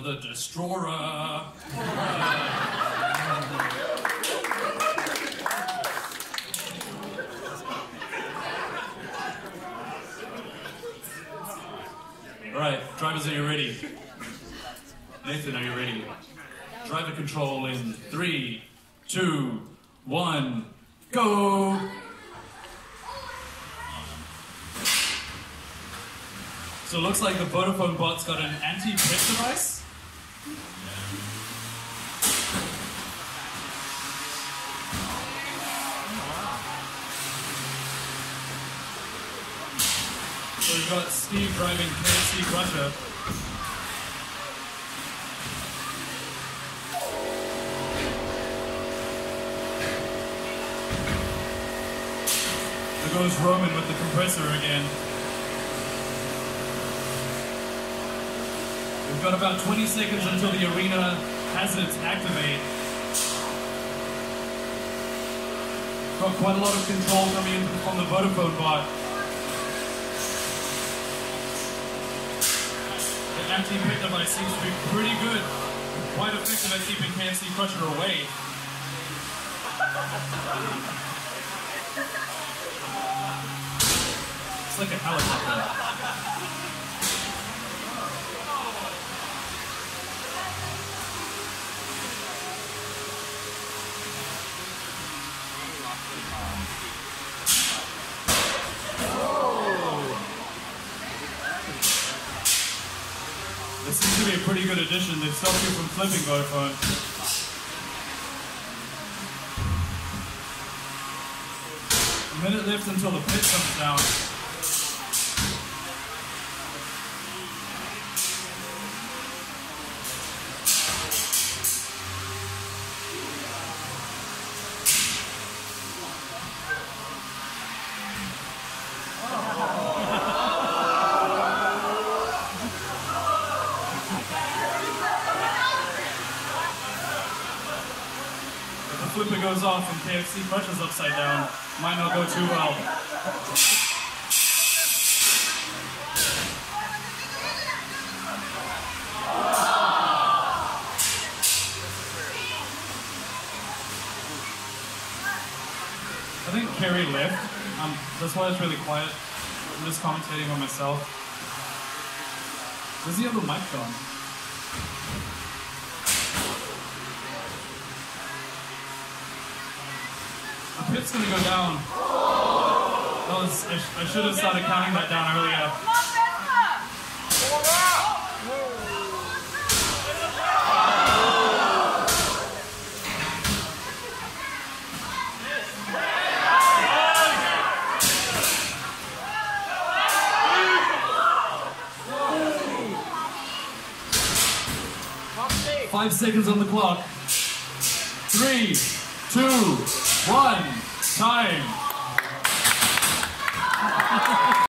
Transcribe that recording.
The Destroyer. Alright, drivers, are you ready? Nathan, are you ready? Driver control in 3, 2, 1, go! So it looks like the Vodafone bot's got an anti-pit device. So we've got Steve driving KFC Crusher. There goes Roman with the compressor again. We've got about 20 seconds until the arena hazards activate. Got quite a lot of control coming in from the Vodafone bot. The anti-pit device seems to be pretty good. Quite effective at keeping KFC Crusher away. It's like a helicopter. This seems to be a pretty good addition. They've stopped you from flipping Vodafone. A minute left until the pit comes down. The flipper goes off and KFC Crusher's upside down. Might not go too well. I think Kerry left. That's why it's really quiet. I'm just commentating on myself. Does he have a mic on? The pit's gonna go down. I should have started counting that down earlier. 5 seconds on the clock. 3, 2, 1, time.